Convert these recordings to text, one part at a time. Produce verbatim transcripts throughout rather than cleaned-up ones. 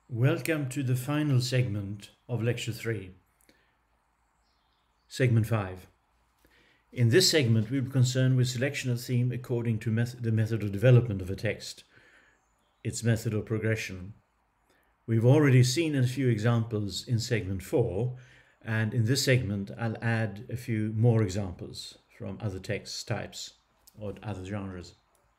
Welcome to the final segment of Lecture three, Segment five. In this segment, we will be concerned with selection of theme according to met the method of development of a text, its method of progression. We've already seen a few examples in Segment four, and in this segment, I'll add a few more examples from other text types or other genres.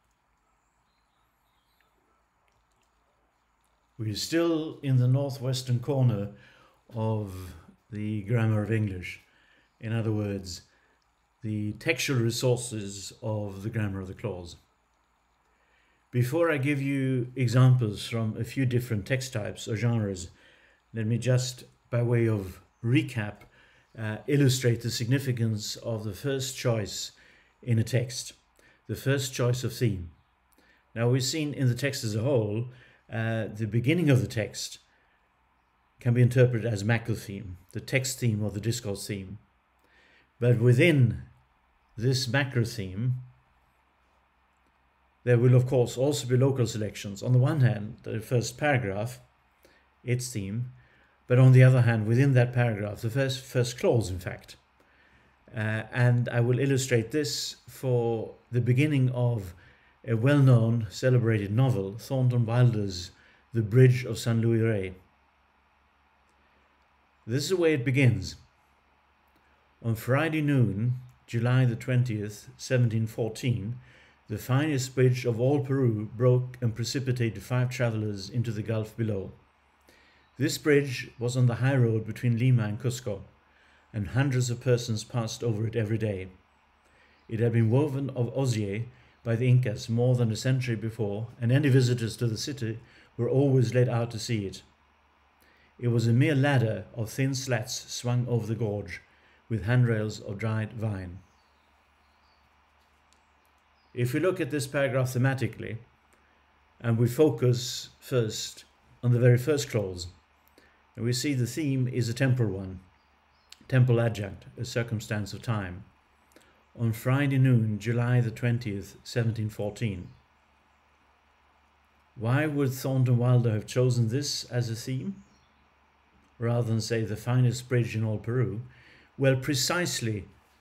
We're still in the northwestern corner of the grammar of English. In other words, the textual resources of the grammar of the clause. Before I give you examples from a few different text types or genres, let me just, by way of recap, uh, illustrate the significance of the first choice in a text, the first choice of theme. Now, we've seen in the text as a whole, Uh, the beginning of the text can be interpreted as macro theme, the text theme or the discourse theme. But within this macro theme, there will of course also be local selections. On the one hand, the first paragraph, its theme, but on the other hand, within that paragraph, the first, first clause, in fact. Uh, and I will illustrate this for the beginning of a well-known, celebrated novel, Thornton Wilder's The Bridge of Saint Louis Rey. This is the way it begins. On Friday noon, July the twentieth, seventeen fourteen, the finest bridge of all Peru broke and precipitated five travelers into the gulf below. This bridge was on the high road between Lima and Cusco, and hundreds of persons passed over it every day. It had been woven of osier by the Incas more than a century before, and any visitors to the city were always led out to see it. It was a mere ladder of thin slats swung over the gorge, with handrails of dried vine. If we look at this paragraph thematically, and we focus first on the very first clause, we see the theme is a temporal one, temporal adjunct, a circumstance of time. On Friday noon, July the twentieth, seventeen fourteen. Why would Thornton Wilder have chosen this as a theme, rather than say the finest bridge in all Peru? Well, precisely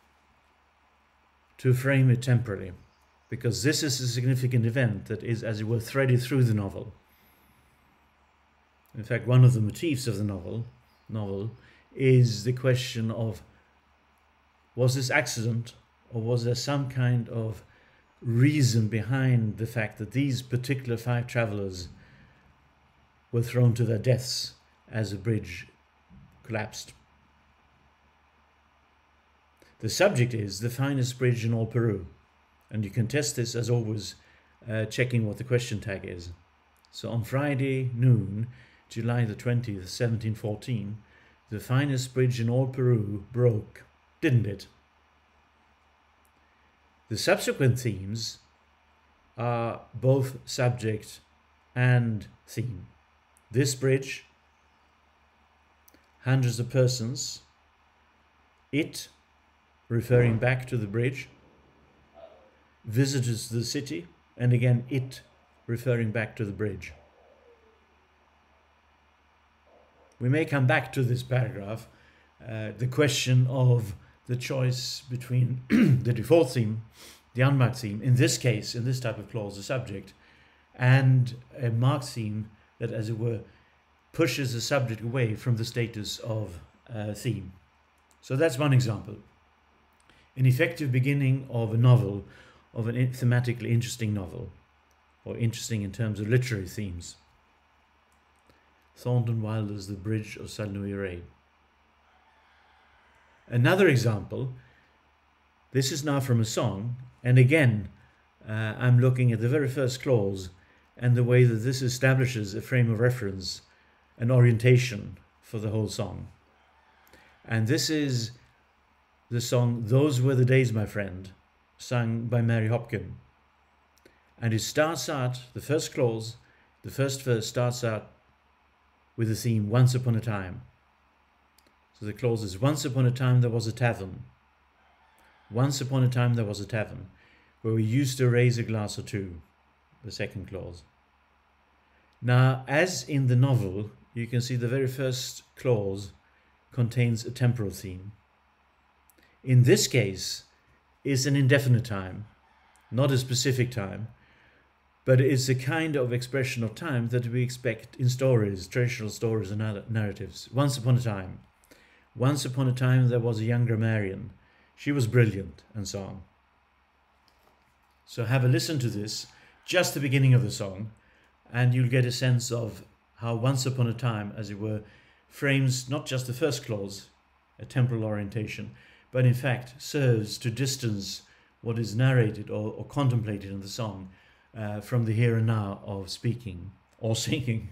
to frame it temporally, because this is a significant event that is, as it were, threaded through the novel. In fact, one of the motifs of the novel, novel is the question of, was this accident, or was there some kind of reason behind the fact that these particular five travelers were thrown to their deaths as the bridge collapsed? The subject is the finest bridge in all Peru, and you can test this as always, uh, checking what the question tag is. So on Friday noon, July the twentieth, seventeen fourteen, the finest bridge in all Peru broke, didn't it? The subsequent themes are both subject and theme. This bridge, hundreds of persons, it, referring back to the bridge, visitors to the city, and again it, referring back to the bridge. We may come back to this paragraph, uh, the question of the choice between the default theme, the unmarked theme, in this case, in this type of clause, the subject, and a marked theme that, as it were, pushes the subject away from the status of uh, theme. So that's one example. An effective beginning of a novel, of an thematically interesting novel, or interesting in terms of literary themes. Thornton Wilder's The Bridge of Saint Louis Rey. Another example, this is now from a song, and again, uh, I'm looking at the very first clause and the way that this establishes a frame of reference, an orientation for the whole song. And this is the song, Those Were the Days, My Friend, sung by Mary Hopkin. And it starts out, the first clause, the first verse starts out with the theme, Once Upon a Time. So the clause is, once upon a time there was a tavern. Once upon a time there was a tavern where we used to raise a glass or two, the second clause. Now, as in the novel, you can see the very first clause contains a temporal theme. In this case, it's an indefinite time, not a specific time, but it's a kind of expression of time that we expect in stories, traditional stories and narratives. Once upon a time. Once upon a time there was a young grammarian. She was brilliant, and so on. So have a listen to this, just the beginning of the song, and you'll get a sense of how once upon a time, as it were, frames not just the first clause, a temporal orientation, but in fact serves to distance what is narrated or, or contemplated in the song uh, from the here and now of speaking or singing.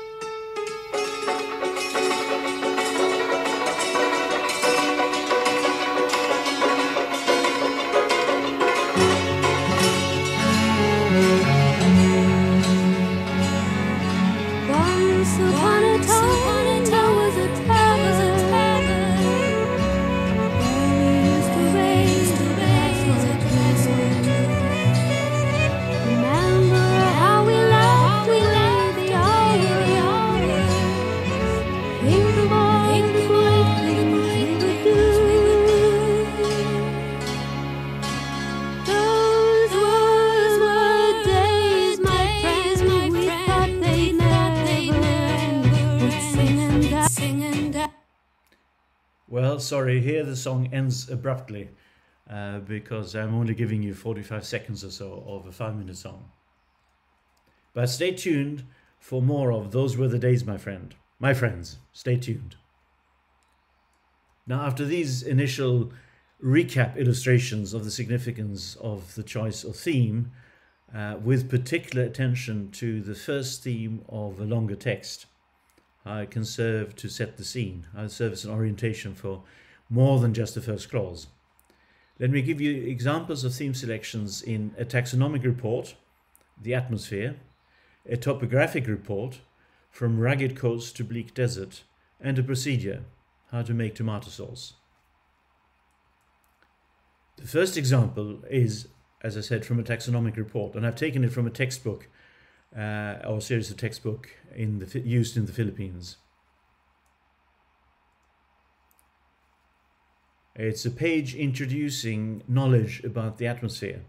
Well, sorry, here the song ends abruptly uh, because I'm only giving you forty-five seconds or so of a five-minute song. But stay tuned for more of Those Were the Days, my friend. My friends, stay tuned. Now, after these initial recap illustrations of the significance of the choice of theme, uh, with particular attention to the first theme of a longer text, how it can serve to set the scene, how it serves as an orientation for more than just the first clause. Let me give you examples of theme selections in a taxonomic report, the atmosphere, a topographic report, from rugged coast to bleak desert, and a procedure, how to make tomato sauce. The first example is, as I said, from a taxonomic report, and I've taken it from a textbook Uh, or series of textbook in the used in the Philippines. It's a page introducing knowledge about the atmosphere.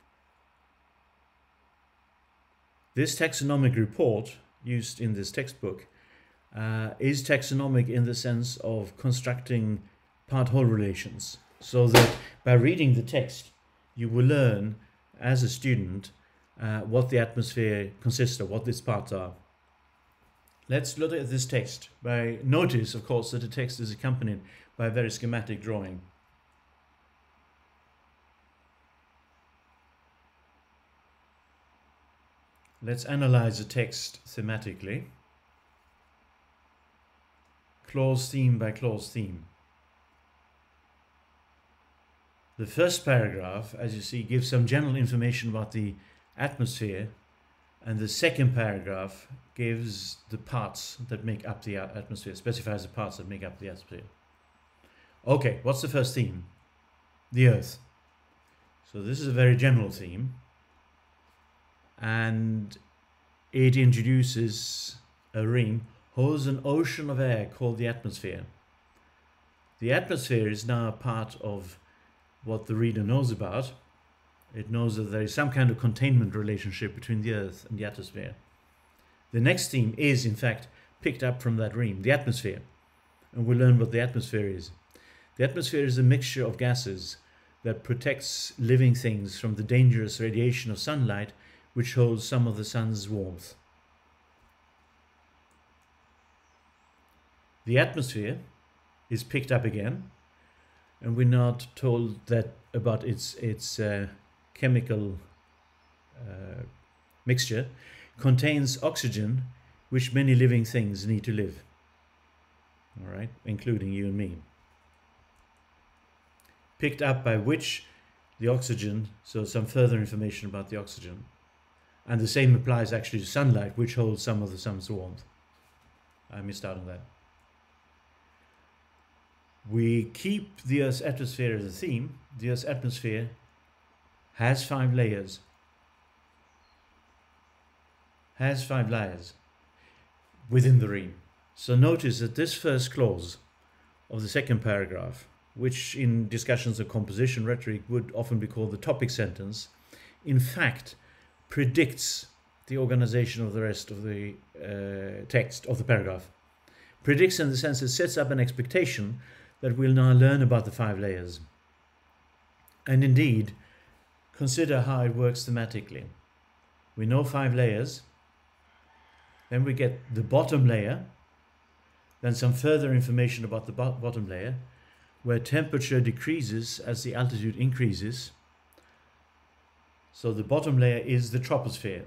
This taxonomic report used in this textbook uh, is taxonomic in the sense of constructing part-whole relations, so that by reading the text you will learn as a student Uh, what the atmosphere consists of, what its parts are. Let's look at this text. By notice, of course, that the text is accompanied by a very schematic drawing. Let's analyze the text thematically, clause theme by clause theme. The first paragraph, as you see, gives some general information about the atmosphere, and the second paragraph gives the parts that make up the atmosphere, specifies the parts that make up the atmosphere. Okay, what's the first theme? The Earth. So this is a very general theme, and it introduces a rime, holds an ocean of air called the atmosphere. The atmosphere is now a part of what the reader knows about. It knows that there is some kind of containment relationship between the Earth and the atmosphere. The next theme is, in fact, picked up from that rime, the atmosphere. And we'll learn what the atmosphere is. The atmosphere is a mixture of gases that protects living things from the dangerous radiation of sunlight, which holds some of the sun's warmth. The atmosphere is picked up again, and we're not told that about its its uh, chemical uh, mixture, contains oxygen, which many living things need to live. All right, including you and me. Picked up by which the oxygen, so some further information about the oxygen. And the same applies actually to sunlight, which holds some of the sun's warmth. I missed out on that. We keep the Earth's atmosphere as a theme. The Earth's atmosphere has five layers. Has five layers. within the ream. So notice that this first clause of the second paragraph, which in discussions of composition rhetoric would often be called the topic sentence, in fact predicts the organization of the rest of the uh, text of the paragraph. Predicts in the sense it sets up an expectation that we'll now learn about the five layers. And indeed, consider how it works thematically. We know five layers, then we get the bottom layer, then some further information about the bottom layer, where temperature decreases as the altitude increases. So the bottom layer is the troposphere.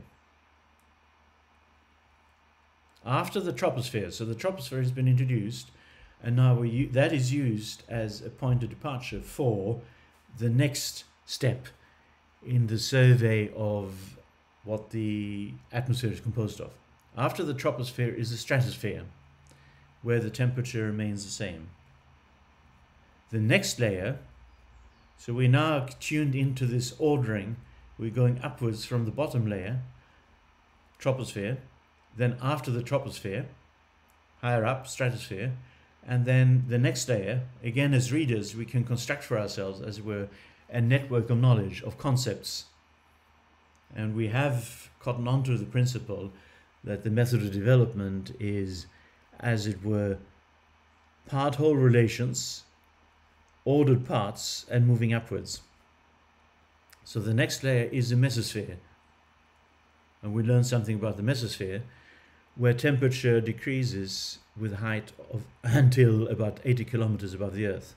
After the troposphere, so the troposphere has been introduced, and now we, that is used as a point of departure for the next step in the survey of what the atmosphere is composed of. After the troposphere is the stratosphere, where the temperature remains the same. The next layer, so we're now tuned into this ordering, we're going upwards from the bottom layer, troposphere, then after the troposphere, higher up, stratosphere, and then the next layer, again as readers, we can construct for ourselves, as it were, a network of knowledge, of concepts. And we have cottoned onto the principle that the method of development is, as it were, part-whole relations, ordered parts, and moving upwards. So the next layer is the mesosphere. And we learn something about the mesosphere, where temperature decreases with height of until about eighty kilometers above the Earth.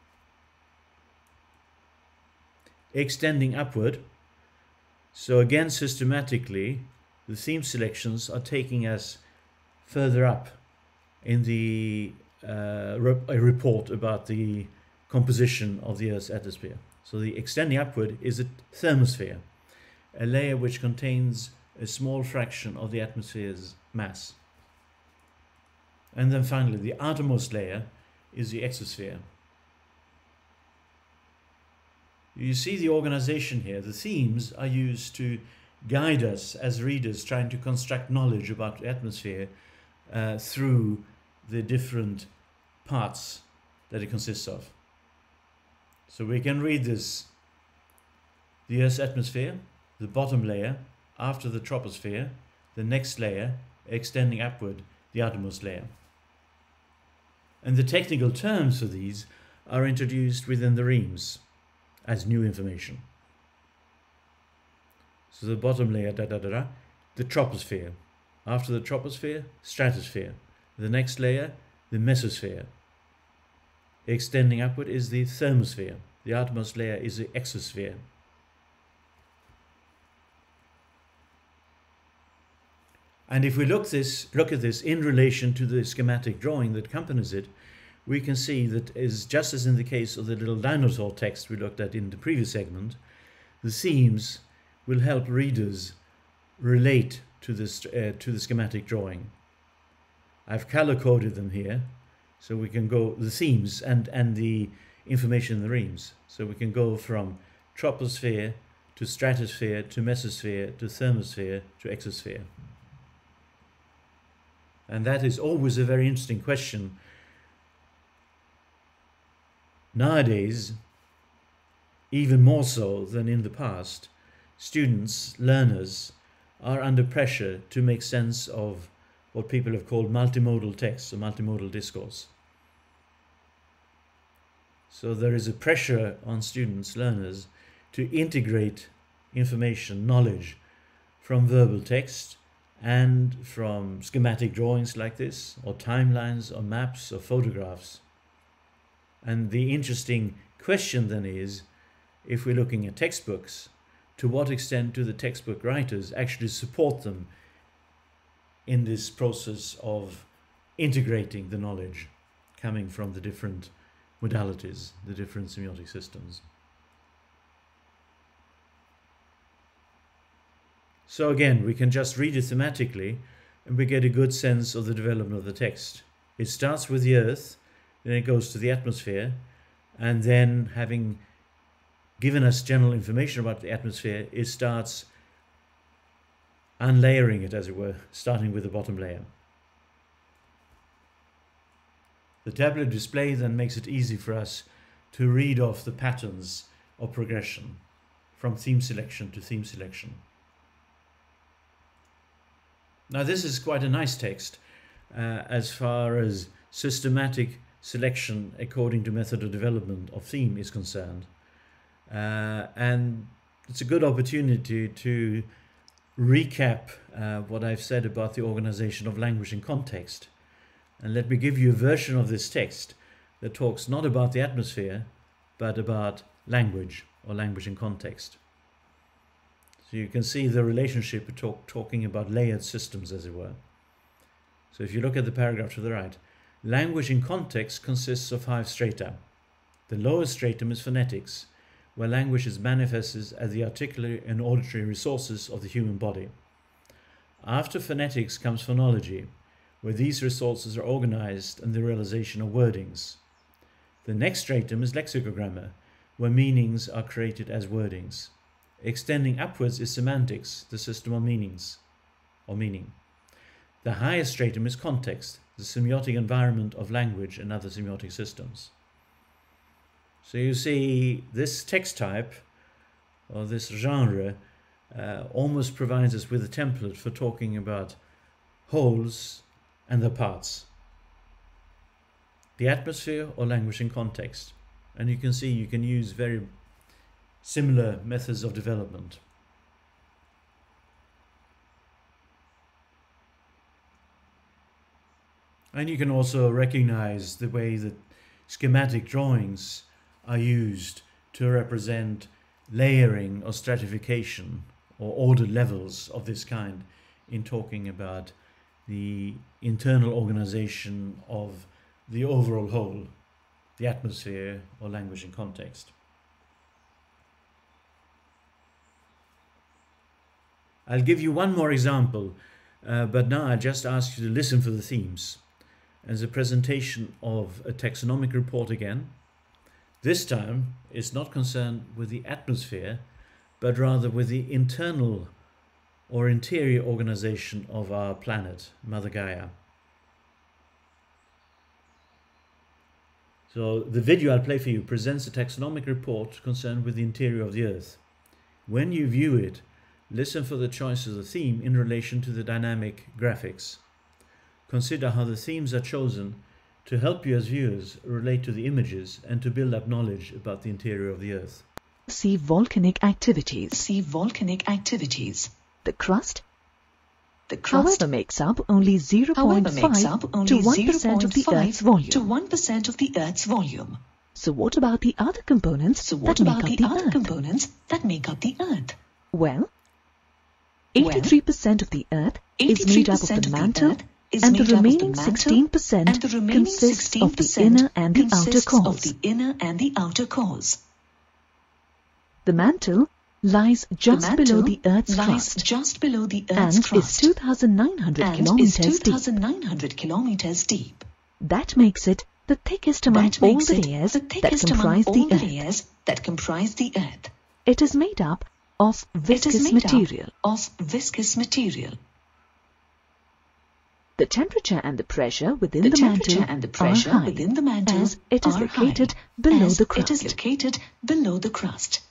Extending upward, so again systematically, the theme selections are taking us further up in the uh, a report about the composition of the Earth's atmosphere. So the extending upward is a thermosphere, a layer which contains a small fraction of the atmosphere's mass. And then finally, the outermost layer is the exosphere. You see the organization here. The themes are used to guide us as readers trying to construct knowledge about the atmosphere uh, through the different parts that it consists of. So we can read this: the Earth's atmosphere, the bottom layer, after the troposphere, the next layer, extending upward, the outermost layer. And the technical terms for these are introduced within the reams as new information. So the bottom layer, da da da da, the troposphere. After the troposphere, stratosphere. The next layer, the mesosphere. Extending upward is the thermosphere. The outermost layer is the exosphere. And if we look, this, look at this in relation to the schematic drawing that accompanies it, we can see that, is just as in the case of the little dinosaur text we looked at in the previous segment, the themes will help readers relate to, this, uh, to the schematic drawing. I've color-coded them here, so we can go, the themes and, and the information in the reams. So we can go from troposphere to stratosphere to mesosphere to thermosphere to exosphere. And that is always a very interesting question. Nowadays, even more so than in the past, students, learners, are under pressure to make sense of what people have called multimodal text or multimodal discourse. So there is a pressure on students, learners, to integrate information, knowledge from verbal text and from schematic drawings like this, or timelines, or maps, or photographs. And the interesting question then is, if we're looking at textbooks, to what extent do the textbook writers actually support them in this process of integrating the knowledge coming from the different modalities, the different semiotic systems? So again, we can just read it thematically and we get a good sense of the development of the text. It starts with the Earth, then it goes to the atmosphere, and then, having given us general information about the atmosphere, it starts unlayering it, as it were, starting with the bottom layer. The tabular display then makes it easy for us to read off the patterns of progression from theme selection to theme selection. Now this is quite a nice text uh, as far as systematic selection according to method of development of theme is concerned. Uh, and it's a good opportunity to recap uh, what I've said about the organization of language in context. And let me give you a version of this text that talks not about the atmosphere, but about language or language in context. So you can see the relationship of talk, talking about layered systems, as it were. So if you look at the paragraph to the right, language in context consists of five strata. The lowest stratum is phonetics, where language is manifested as the articulatory and auditory resources of the human body. After phonetics comes phonology, where these resources are organized in the realization of wordings. The next stratum is lexicogrammar, where meanings are created as wordings. Extending upwards is semantics, the system of meanings, or meaning. The highest stratum is context, the semiotic environment of language and other semiotic systems. So you see, this text type, or this genre, uh, almost provides us with a template for talking about wholes and their parts. The atmosphere or language in context. And you can see you can use very similar methods of development. And you can also recognize the way that schematic drawings are used to represent layering or stratification or ordered levels of this kind in talking about the internal organization of the overall whole, the atmosphere or language in context. I'll give you one more example, uh, but now I just ask you to listen for the themes. As a presentation of a taxonomic report again. This time is not concerned with the atmosphere, but rather with the internal or interior organization of our planet, Mother Gaia. So the video I'll play for you presents a taxonomic report concerned with the interior of the Earth. When you view it, listen for the choice of the theme in relation to the dynamic graphics. Consider how the themes are chosen to help you as viewers relate to the images and to build up knowledge about the interior of the Earth. See volcanic activities. See volcanic activities. The crust, The crust, however, makes up only zero point however, makes up five only to one percent of the Earth's to volume. one percent of the Earth's volume. So what about the other components So what that about make the up the other Earth? components that make up the Earth? Well, eighty-three percent of the Earth is made up of the mantle, is and the made up of remaining mantle, sixteen percent and the remaining consists of the sixteen percent inner and the outer consists of cores. the inner and the outer cores. The mantle lies just mantle below the Earth's lies crust just below the Earth's and crust is two thousand nine hundred and kilometers is deep. two thousand nine hundred kilometers deep. That makes it the thickest among That all makes the it layers the that thickest comprise among all the the Earth. layers that comprise the Earth. It is made up of It is viscous made material. up of viscous material. The temperature and the pressure within The the, temperature mantle and the pressure are high, within the mantle as it is are located high, below as the It is crust. located below the crust.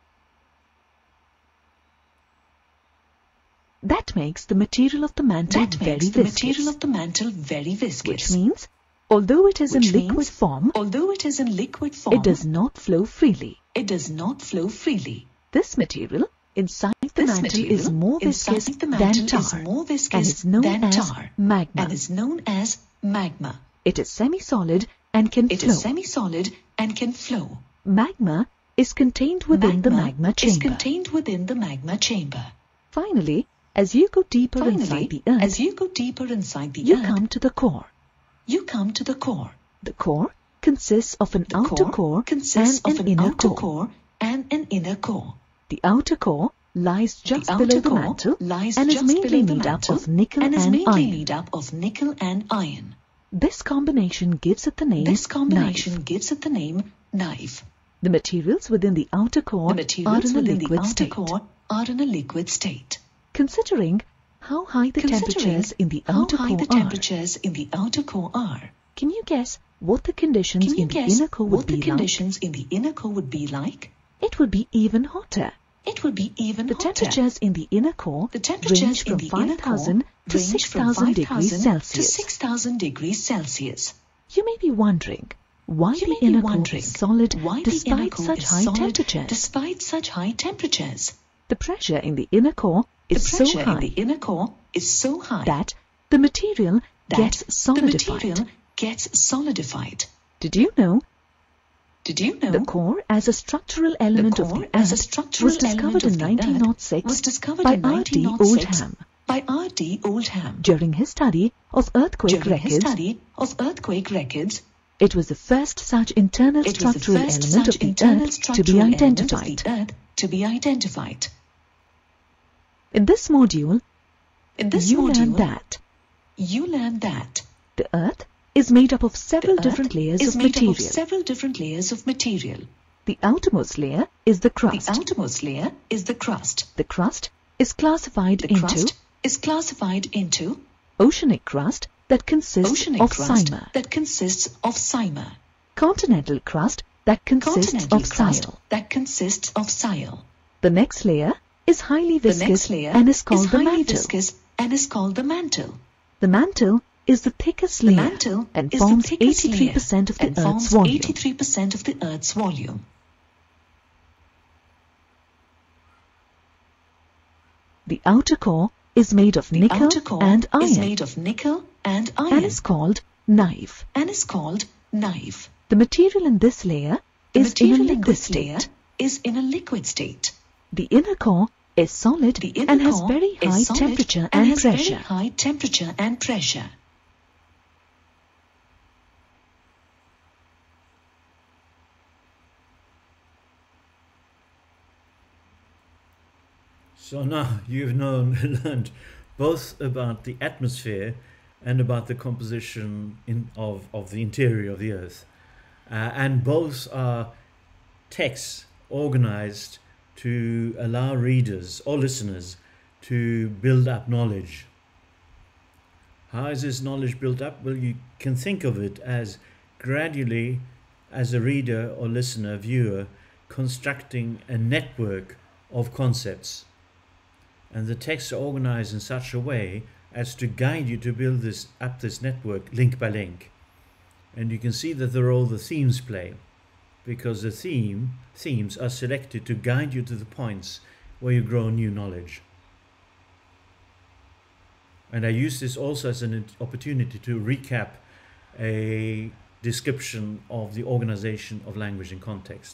That makes the material of the mantle That very makes the viscous, material of the mantle very viscous. which means, although it is Which in liquid means, form, although it is in liquid form, it does not flow freely. it does not flow freely. This material inside the This mantle material is more inside viscous the than mantle tar, is more viscous and is known than as tar, magma. and is known as magma. It is semi-solid and can It flow. is semi-solid and can flow. Magma is contained within the magma is chamber. contained within the magma chamber. Finally, as you go deeper Finally, inside the Earth, as you go deeper inside the you Earth, come to the core. you come to the core. The core consists of an The outer core, core consists and of an an inner outer core. core and an inner core. The outer core lies just the below outer the core mantle lies and is just mainly below the made mantle up of nickel and is and mainly iron. made up of nickel and iron. This combination gives it the name This combination knife. gives it the name knife. The materials within the outer core The materials are in a within the liquid outer state. core are in a liquid state. Considering how high the Considering temperatures in the How outer high core the are, temperatures in the outer core are, Can you guess what the conditions Can you in the guess inner core what would the be conditions in the inner core would be like? like? It would be even hotter. It would be even The hotter. temperatures in the inner core The temperatures range in from the inner core five thousand to range from six thousand degrees five thousand to Celsius. six thousand degrees Celsius. You may be wondering why You the may be inner core wondering is solid why the inner despite core such is high solid temperatures. despite such high temperatures. The pressure in the inner core The is so pressure in high the inner core is so high that the material that gets the solidified. material gets solidified. Did you know Did you know the core as a structural element the of core the as a Earth structural was discovered element of in the nineteen oh Earth six was discovered by in R D nineteen oh six Oldham by R D Oldham during his study of earthquake during his records? study of earthquake records? It was the first such internal It was the structural first element such of the internal Earth to structural be element of identified. the Earth to be identified. In this module, In this you module, learn that you learn that the Earth is made up of several the different Earth layers is of made material. up of several different layers of material. The outermost layer is the crust. The outermost layer is the crust. The crust is classified The into crust is classified into oceanic crust that consists oceanic of crust cyma, that consists of cyma, continental crust that consists continental of crust sial. that consists of sial. The next layer is highly The viscous next layer and is called is the highly mantle. viscous and is called the mantle. The mantle is the thickest The layer mantle and is forms the thickest eighty-three layer percent of the and Earth's forms volume. eighty-three percent of the Earth's volume. The outer core is made of The nickel outer core and iron is made of nickel and and iron is called knife. and is called knife. The material in this layer The is in a material in liquid this layer state. is in a liquid state. The inner core is solid The inner and has core very is high solid temperature and and has very pressure. high temperature and pressure. So now you've known, learned both about the atmosphere and about the composition in, of, of the interior of the Earth. Uh, and both are texts organized to allow readers or listeners to build up knowledge. How is this knowledge built up? Well, you can think of it as gradually, as a reader or listener, viewer, constructing a network of concepts. And the texts are organized in such a way as to guide you to build this up this network link by link. And you can see that the role the themes play, because the theme themes are selected to guide you to the points where you grow new knowledge. And I use this also as an opportunity to recap a description of the organization of language and context.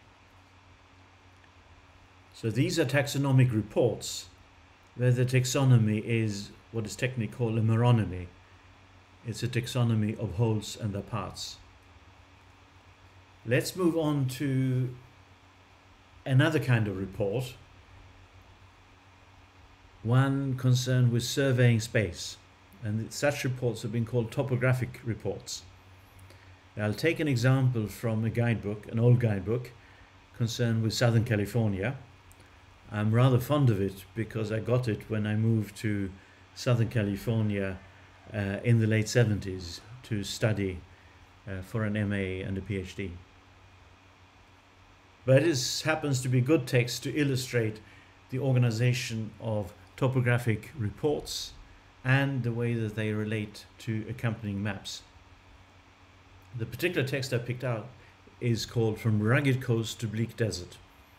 So these are taxonomic reports, where the taxonomy is what is technically called a meronymy. It's a taxonomy of wholes and their parts. Let's move on to another kind of report, one concerned with surveying space, and such reports have been called topographic reports. I'll take an example from a guidebook, an old guidebook, concerned with Southern California. I'm rather fond of it because I got it when I moved to Southern California uh, in the late seventies to study uh, for an M A and a PhD. But it happens to be good text to illustrate the organization of topographic reports and the way that they relate to accompanying maps. The particular text I picked out is called From Rugged Coast to Bleak Desert.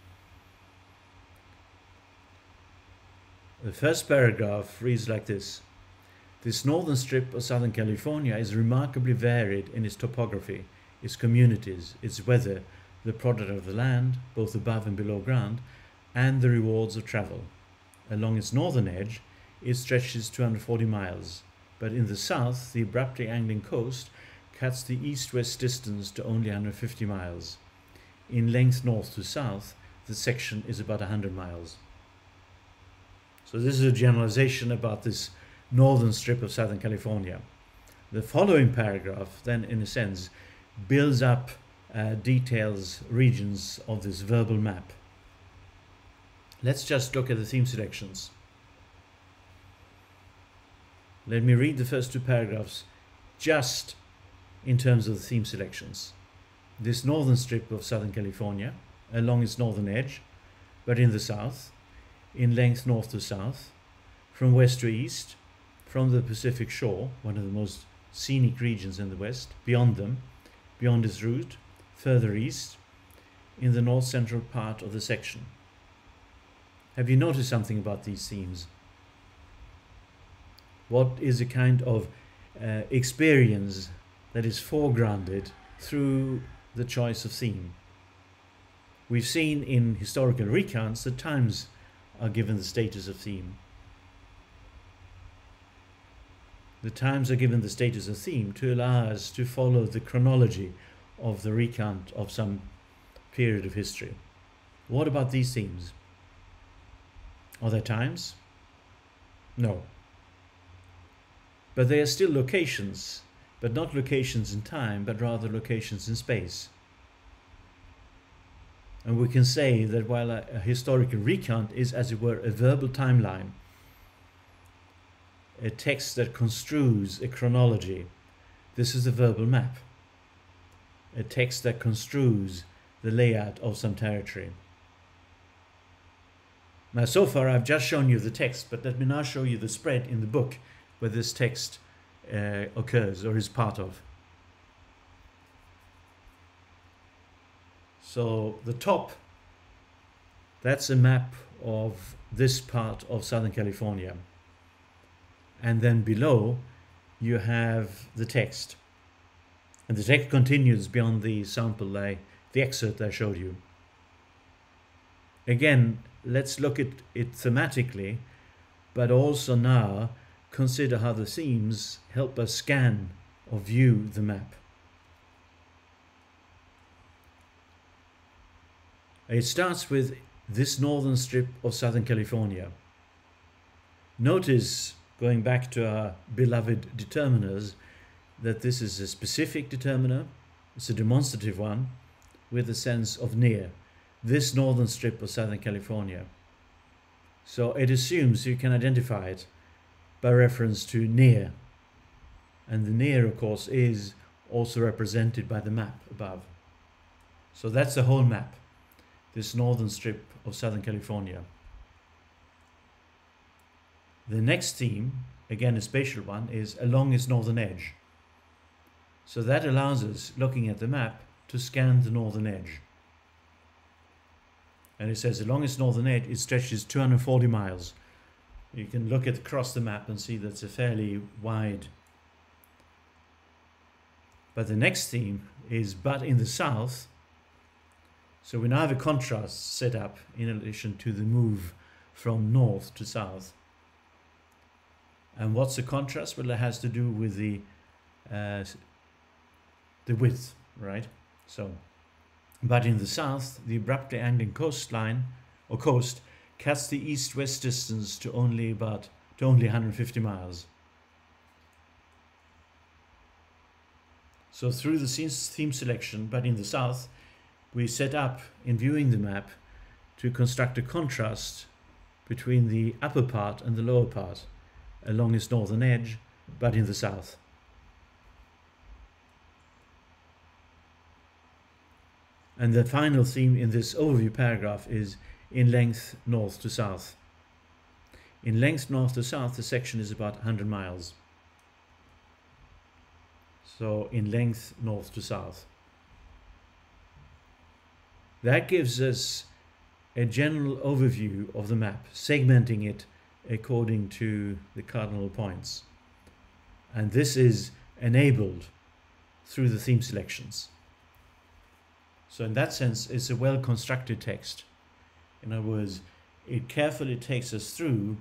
The first paragraph reads like this. This northern strip of Southern California is remarkably varied in its topography, its communities, its weather, the product of the land, both above and below ground, and the rewards of travel. Along its northern edge, it stretches two hundred forty miles, but in the south, the abruptly angling coast cuts the east-west distance to only one hundred fifty miles. In length north to south, the section is about one hundred miles. So this is a generalization about this northern strip of Southern California. The following paragraph then, in a sense, builds up uh, details, regions of this verbal map. Let's just look at the theme selections. Let me read the first two paragraphs just in terms of the theme selections. This northern strip of Southern California along its northern edge, but in the south, in length north to south, from west to east, from the Pacific shore, one of the most scenic regions in the west, beyond them, beyond its route, further east, in the north central part of the section. Have you noticed something about these themes? What is a kind of uh, experience that is foregrounded through the choice of theme? We've seen in historical recounts that times are given the status of theme. The times are given the status of theme to allow us to follow the chronology of the recount of some period of history. What about these themes? Are there times? No. But they are still locations, but not locations in time, but rather locations in space. And we can say that while a, a historical recount is, as it were, a verbal timeline, a text that construes a chronology, this is a verbal map. A text that construes the layout of some territory. Now, so far I've just shown you the text, but let me now show you the spread in the book where this text uh, occurs or is part of. So the top, that's a map of this part of Southern California. And then below you have the text. And the text continues beyond the sample, I, the excerpt I showed you. Again, let's look at it thematically, but also now consider how the themes help us scan or view the map. It starts with this northern strip of Southern California. Notice, going back to our beloved determiners, that this is a specific determiner, it's a demonstrative one, with a sense of near. This northern strip of Southern California. So it assumes you can identify it by reference to near. And the near, of course, is also represented by the map above. So that's the whole map, this northern strip of Southern California. The next theme, again a spatial one, is along its northern edge. So that allows us, looking at the map, to scan the northern edge. And it says along its northern edge it stretches two hundred forty miles. You can look at across the map and see that's a fairly wide. But the next theme is but in the south. So we now have a contrast set up in relation to the move from north to south. And what's the contrast? Well, it has to do with the uh, the width, right? So, but in the south, the abruptly angling coastline or coast cuts the east-west distance to only about to only one hundred fifty miles. So through the theme selection, but in the south, we set up, in viewing the map, to construct a contrast between the upper part and the lower part along its northern edge, but in the south. And the final theme in this overview paragraph is in length north to south. In length north to south, the section is about one hundred miles. So in length north to south. That gives us a general overview of the map, segmenting it according to the cardinal points. And this is enabled through the theme selections. So in that sense, it's a well-constructed text. In other words, it carefully takes us through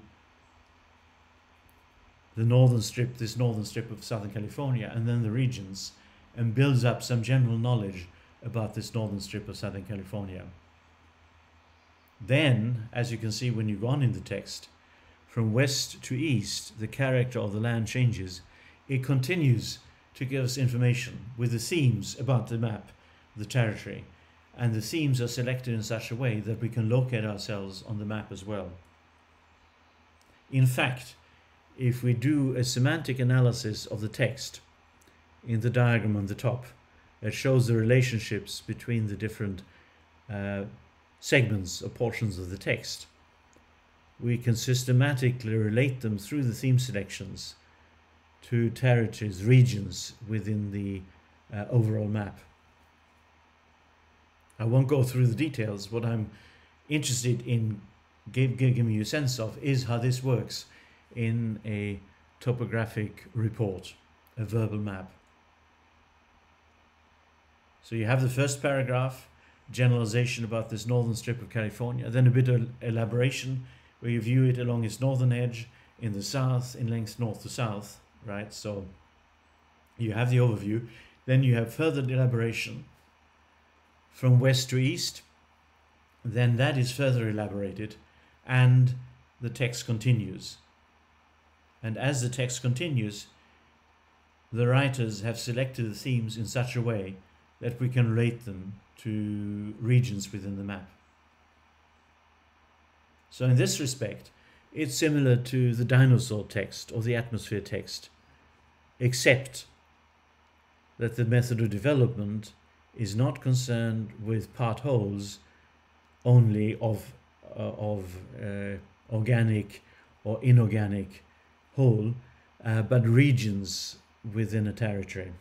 the northern strip, this northern strip of Southern California, and then the regions, and builds up some general knowledge about this northern strip of Southern California. Then, as you can see when you go on in the text, from west to east, the character of the land changes. It continues to give us information with the themes about the map, the territory, and the themes are selected in such a way that we can locate ourselves on the map as well. In fact, if we do a semantic analysis of the text in the diagram on the top that shows the relationships between the different uh, segments or portions of the text. We can systematically relate them through the theme selections to territories, regions within the uh, overall map. I won't go through the details. What I'm interested in give, giving you a sense of is how this works in a topographic report, a verbal map. So you have the first paragraph, generalization about this northern strip of California, then a bit of elaboration where you view it along its northern edge, in the south, in length north to south, right? So you have the overview, then you have further elaboration from west to east, then that is further elaborated, and the text continues. And as the text continues, the writers have selected the themes in such a way that we can relate them to regions within the map. So in this respect, it's similar to the dinosaur text or the atmosphere text, except that the method of development is not concerned with part wholes only of, uh, of uh, organic or inorganic whole, uh, but regions within a territory.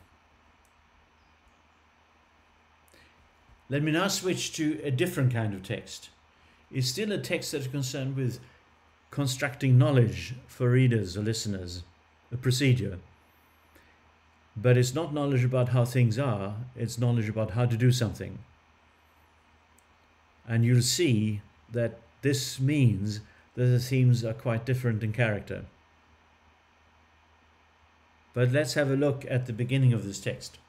Let me now switch to a different kind of text. It's still a text that is concerned with constructing knowledge for readers or listeners, a procedure. But it's not knowledge about how things are, it's knowledge about how to do something. And you'll see that this means that the themes are quite different in character. But let's have a look at the beginning of this text.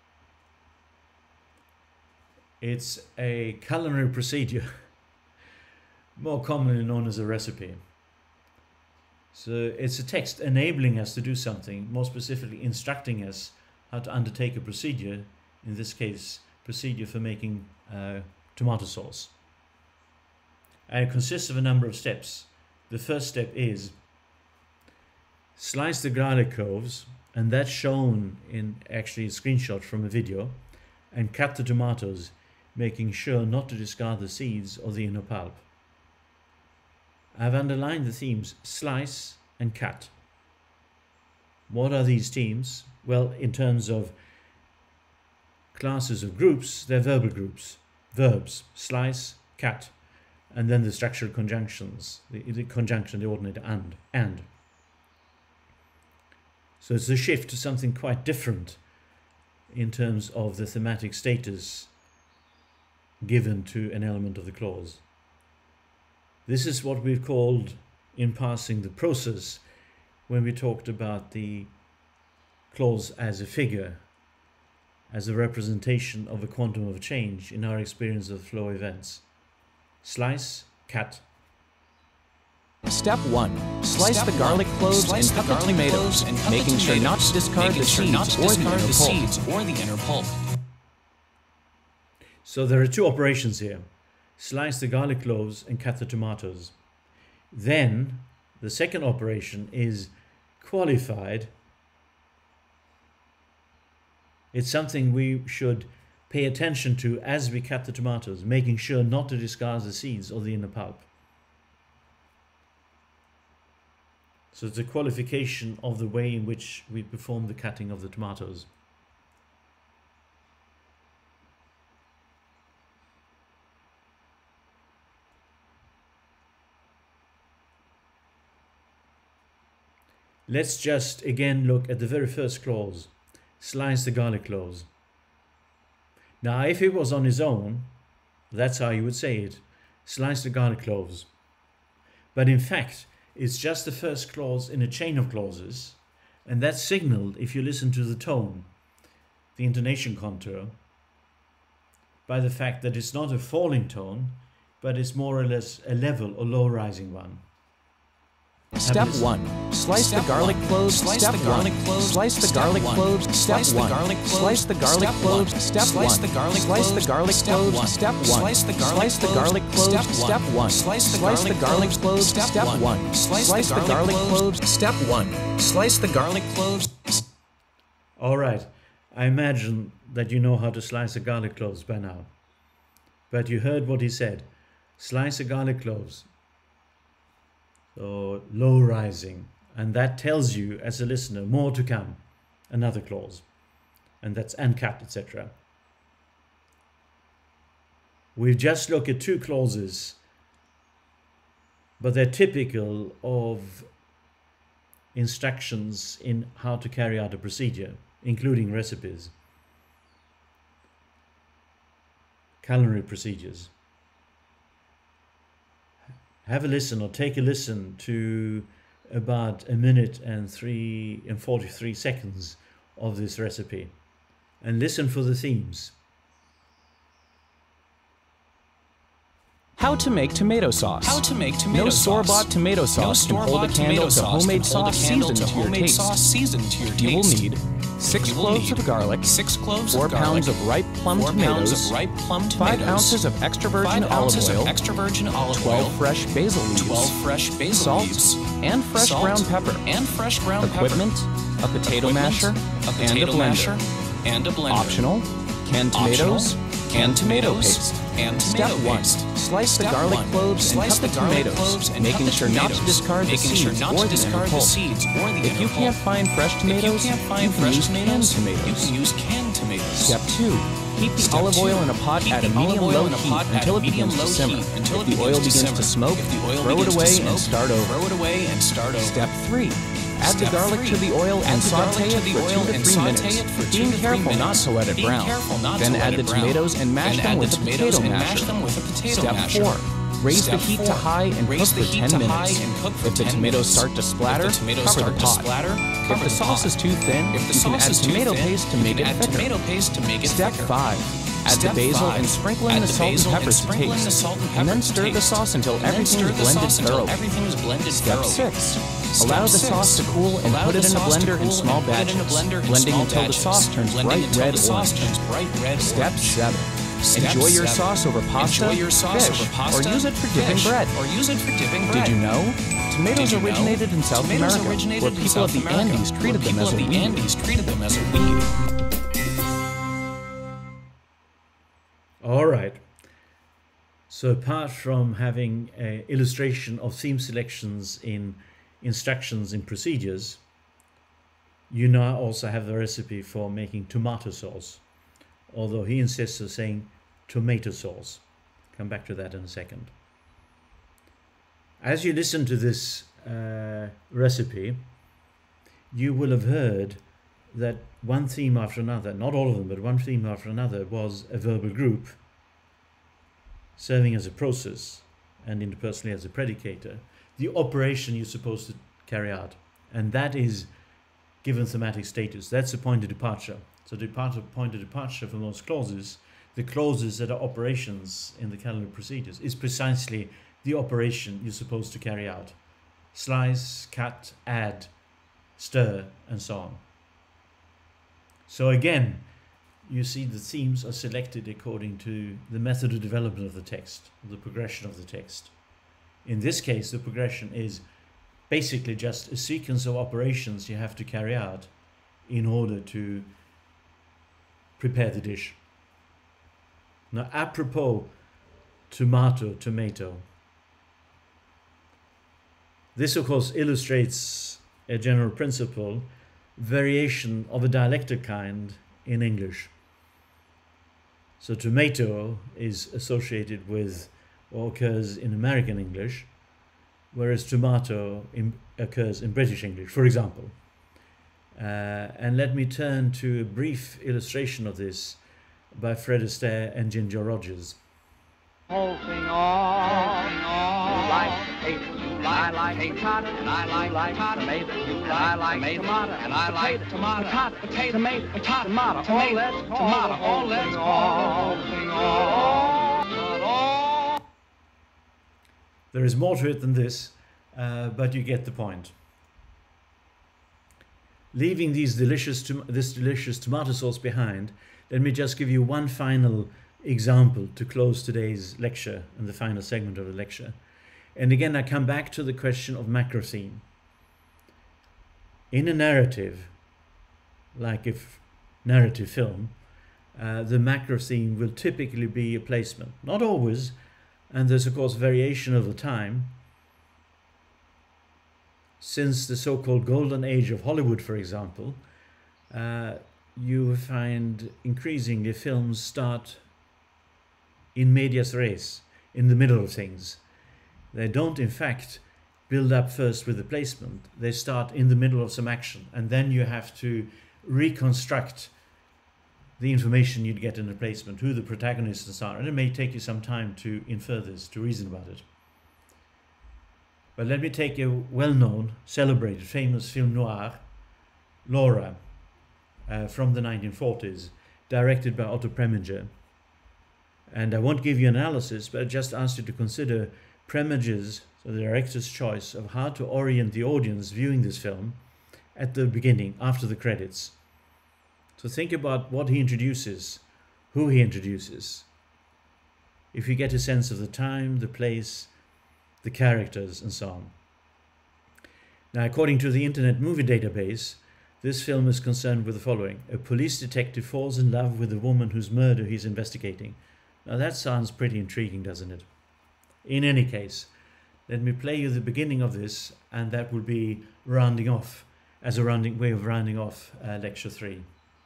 It's a culinary procedure, more commonly known as a recipe. So it's a text enabling us to do something, more specifically instructing us how to undertake a procedure, in this case, procedure for making uh, tomato sauce. And it consists of a number of steps. The first step is slice the garlic cloves, and that's shown in actually a screenshot from a video, and cut the tomatoes, making sure not to discard the seeds or the inner pulp. I've underlined the themes slice and cut. What are these themes? Well, in terms of classes of groups, they're verbal groups. Verbs, slice, cut, and then the structural conjunctions, the, the conjunction, the ordinate and, and. So it's a shift to something quite different in terms of the thematic status given to an element of the clause. This is what we've called in passing the process when we talked about the clause as a figure, as a representation of a quantum of change in our experience of flow events. Slice, cut. Step one. Slice Step the garlic cloves and cut the tomatoes, and cut making the sure not to discard the seeds, not to discard the, the seeds or the inner pulp. So there are two operations here. Slice the garlic cloves and cut the tomatoes. Then the second operation is qualified. It's something we should pay attention to as we cut the tomatoes, making sure not to discard the seeds or the inner pulp. So it's a qualification of the way in which we perform the cutting of the tomatoes. Let's just again look at the very first clause, slice the garlic cloves. Now, if it was on his own, that's how you would say it, slice the garlic cloves. But in fact, it's just the first clause in a chain of clauses, and that's signaled, if you listen to the tone, the intonation contour, by the fact that it's not a falling tone, but it's more or less a level or low rising one. Step one. Slice the garlic cloves. Step one. Slice the garlic cloves. Step one. Slice the garlic cloves. Step one. Slice the garlic cloves. Step one. Slice the garlic cloves. Step one. Slice the garlic cloves. Step one. Slice the garlic cloves. Step one. Slice the garlic cloves. All right. I imagine that you know how to slice a garlic cloves by now. But you heard what he said. Slice a garlic cloves. So low rising. And that tells you, as a listener, more to come. Another clause. And that's and cut, et cetera. We've just looked at two clauses, but they're typical of instructions in how to carry out a procedure, including recipes, culinary procedures. Have a listen or take a listen to about a minute and three and forty-three seconds of this recipe and listen for the themes. How to make tomato sauce. How to make tomato no sauce. store-bought tomato sauce no can hold a candle to homemade sauce seasoned to your taste. Sauce seasoned to your You will taste. need six You will cloves need of garlic, six cloves four of garlic, pounds of ripe plum four tomatoes, pounds of ripe plum five tomatoes, ounces of extra virgin five olive ounces oil, of extra virgin olive twelve oil, fresh basil leaves, twelve fresh basil salt, leaves, and fresh salt, ground pepper, and fresh ground equipment, pepper, a potato equipment, masher, a and a potato blender. masher, and a blender. Optional, canned tomatoes, Optional, canned tomato tomatoes, paste. and Step tomato one. paste. Slice the Step garlic one. cloves and Slice cut the the garlic tomatoes, cloves and making cut the sure not to tomatoes, discard the making seeds sure not or to the discard inner the pulp. seeds or the If inner you pulp. can't find fresh If tomatoes, you can't find you can fresh use tomatoes, canned tomatoes. you can use canned tomatoes. Step two. Heat the Step olive oil two. in a pot Heat at a the olive medium-low oil in a heat pot at until a it begins to medium-low simmer. heat until If it the oil begins to begins to simmer. smoke, If the oil throw it begins to away smoke, and start over. Throw it away and start over. Step three. Add the Step garlic three. to the oil Add and the saute garlic to it the for oil two to and three saute minutes, it for two being to three careful not minutes. to let it Being brown. careful not Then to add let the it brown. tomatoes and mash Then them add with the a tomatoes potato and mash masher. them with a potato Step masher. four. Raise Step the heat four. to high and Raise cook the for heat ten to minutes. high and cook for If the ten tomatoes minutes. start to splatter, If the tomatoes cover start the to pot. splatter, If cover the the sauce pot. is too thin, If the you can sauce add is too tomato thin, paste to you make can it add thicker. tomato paste to make it Step thicker. five. Add Step the basil five. and sprinkle in Add the the salt and basil pepper and to sprinkle in the taste. salt and And pepper then to stir the taste. sauce until And then everything stir is the blended sauce until thoroughly. everything is blended Step thoroughly. six. Step Allow the six. sauce to cool and Allow put the it in a sauce to blender in cool small and put it batches, in a blender in blending small until the batches, sauce turns blending bright until red the sauce orange. turns bright red Step orange. seven. Step Enjoy your seven. sauce over pasta, Enjoy your sauce fish, over pasta, or use it for dipping fish, bread. or use it for dipping bread. Did you know? Tomatoes Did you know? originated in South Tomatoes America, originated where in people South of the America, Andes treated where them people as a of the weed. Andes treated them as a weed. All right. So apart from having an illustration of theme selections in instructions in procedures, you now also have the recipe for making tomato sauce, although he insists on saying tomato sauce. Come back to that in a second. As you listen to this uh, recipe, you will have heard that one theme after another, not all of them, but one theme after another, was a verbal group serving as a process and interpersonally as a predicator, the operation you're supposed to carry out. And that is given thematic status. That's the point of departure. So the part of point of departure for most clauses, the clauses that are operations in the calendar procedures, is precisely the operation you're supposed to carry out. Slice, cut, add, stir, and so on. So again, you see the themes are selected according to the method of development of the text, the progression of the text. In this case, the progression is basically just a sequence of operations you have to carry out in order to prepare the dish. Now, apropos tomato, tomato. This, of course, illustrates a general principle, variation of a dialectic kind in English. So tomato is associated with or occurs in American English, whereas tomato in, occurs in British English, for example. Uh, and let me turn to a brief illustration of this by Fred Astaire and Ginger Rogers. Whole thing on, you like potatoes, you like, like potato, and I like, like tomato, you like, I like tomato, and I like tomato, potato, potato, tomato, potato, tomato, all that's tomato, all that's whole thing on. There is more to it than this, uh, but you get the point. Leaving these delicious this delicious tomato sauce behind, let me just give you one final example to close today's lecture and the final segment of the lecture. And again, I come back to the question of macro theme. In a narrative, like if narrative film, uh, the macro theme will typically be a placement. Not always, and there's of course variation over time. Since the so-called golden age of Hollywood, for example, uh, you find increasingly films start in medias res, in the middle of things. They don't in fact build up first with the placement. They start in the middle of some action, and then you have to reconstruct the information you'd get in the placement, who the protagonists are, and it may take you some time to infer this, to reason about it. But let me take a well-known, celebrated, famous film noir, Laura, uh, from the nineteen forties, directed by Otto Preminger. And I won't give you analysis, but I just ask you to consider Preminger's, so the director's choice of how to orient the audience viewing this film at the beginning, after the credits. So think about what he introduces, who he introduces. If you get a sense of the time, the place, the characters, and so on. Now, according to the Internet Movie Database, this film is concerned with the following. A police detective falls in love with the woman whose murder he's investigating. Now that sounds pretty intriguing, doesn't it? In any case, let me play you the beginning of this, and that will be rounding off, as a rounding way of rounding off uh, lecture three.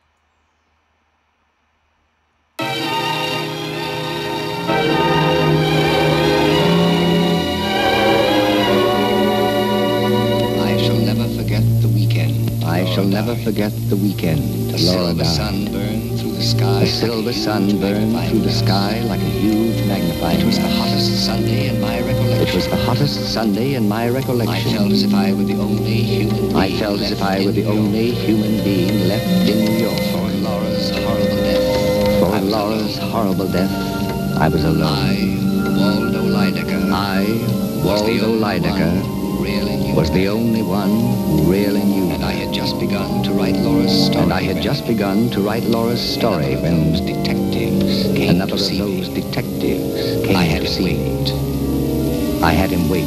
I shall never forget the weekend. The Laura silver died. sun burned through the sky. The silver sun burned through the sky like a huge magnifying It was the glass. hottest Sunday in my recollection. It was the hottest Sunday in my I recollection. felt as if I were the only human being I felt as if I were the left in New only York. human being left in New York. For Laura's horrible death. For I was Laura's alone. horrible death, I was alone. I, Waldo Lydecker, I, was the Waldo only Lydecker, one who really knew. was the only one who really knew. And I had just begun to write Laura's story. And I had when just begun to write Laura's story another of when those detectives came another to of see those me. detectives came I had to him see me. wait. I had him wait.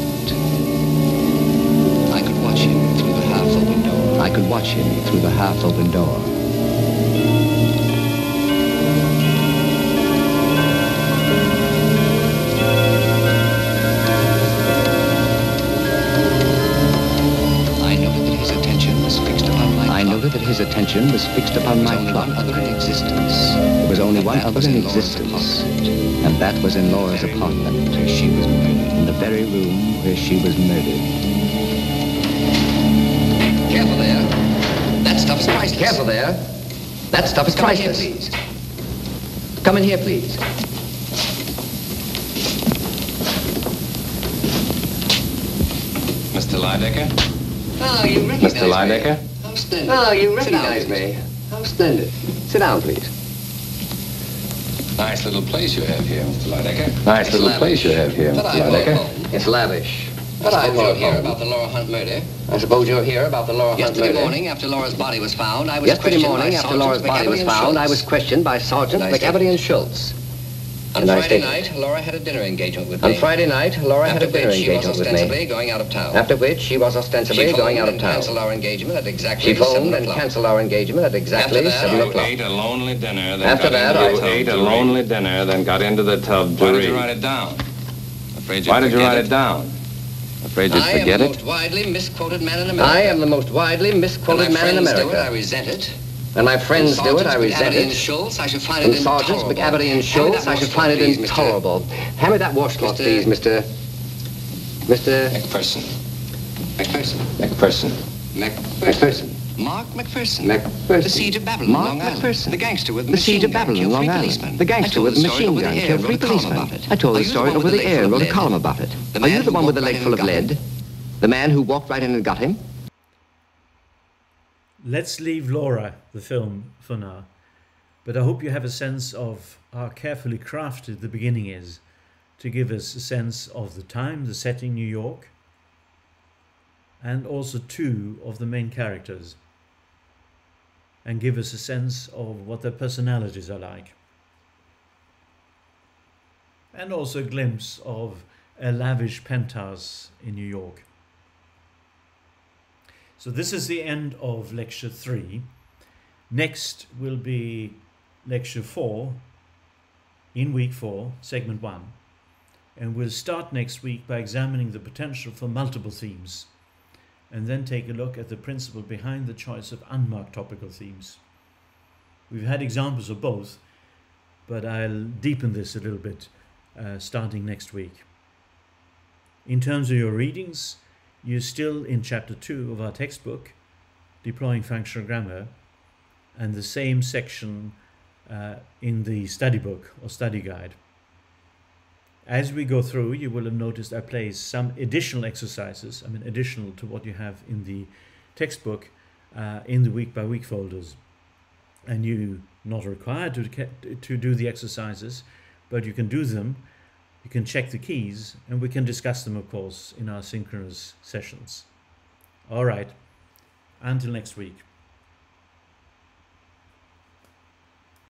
I could watch him through the half-open door. I could watch him through the half-open door. I noted that his attention was fixed upon my I clock. noted that his attention was fixed upon There was my only clock. one other in existence. There was only And one that other was in in Laura's existence, apartment. and that was in Laura's Very apartment, room where she was murdered. in the very room where she was murdered. Careful there. That stuff is priceless. Careful there. That stuff is Come in here, priceless. please. Come in here, please. Mister Lydecker? Oh, you recognize Mister Lydecker? me. How splendid. Oh, you Sit down, recognize please. me. How splendid. Sit down, please. Nice little place you have here, Mister Lydecker. Nice It's little lavish. place you have here, But Mister I brought Lydecker. home. It's lavish. But I I suppose you'll brought hear home. about the Laura Hunt murder. I suppose you'll hear about the Laura Hunt Yesterday murder. morning, after Laura's body was found, I was Yesterday questioned morning, by after Sergeant Laura's body was McAvity and found, I Schultz. was questioned by Sergeant And I McAvity stated- and Schultz. On And I Friday stated- night, Laura had a dinner engagement with On me. Friday night, Laura had After a dinner which she was engagement with ostensibly me. going out of town. After which she was ostensibly She going out phoned of and canceled town. our engagement at exactly She phoned seven and o'clock. canceled our engagement at exactly After that, seven I o'clock. ate a lonely dinner, then After got that, into I the tub ate to a read. lonely dinner, then got into the tub to Why did you read. write it down? Afraid you'd Why did you forget write it down? Afraid you'd I am forget the it? most widely misquoted man in America. I am the most widely When misquoted my man in friends do it, I America. resent it. When my friends do it, I Sergeants resent McAvity and it. Schultz, I should find From it Sergeants intolerable. McAvity and Hand me Schultz, that I should find it washcloth, please, Mister intolerable. Hand me that washcloth, Mister please, Mister Mister McPherson. McPherson. McPherson. McPherson. Mark McPherson. McPherson. The siege of Babylon, Mark Long Island. McPherson. The gangster with the The siege machine of gun Babylon, killed Long three Island. policemen. The I gangster told with the the story machine over gun the air, killed wrote three a column policemen. about it. I told Are the you story one with over the the leg air and full wrote of a column lead? about it. The Are man you who the one with the walked leg right full in of and got lead? The man who walked right in and got him? Let's leave Laura, the film, for now. But I hope you have a sense of how carefully crafted the beginning is to give us a sense of the time, the setting, New York, and also two of the main characters, and give us a sense of what their personalities are like. And also a glimpse of a lavish penthouse in New York. So this is the end of lecture three. Next will be lecture four in week four, segment one. And we'll start next week by examining the potential for multiple themes, and then take a look at the principle behind the choice of unmarked topical themes. We've had examples of both, but I'll deepen this a little bit uh, starting next week. In terms of your readings, you're still in chapter two of our textbook, Deploying Functional Grammar, and the same section uh, in the study book or study guide. As we go through, you will have noticed I place some additional exercises, I mean additional to what you have in the textbook, uh, in the week by week folders. And you're not required to, to do the exercises, but you can do them, you can check the keys, and we can discuss them, of course, in our synchronous sessions. All right, until next week.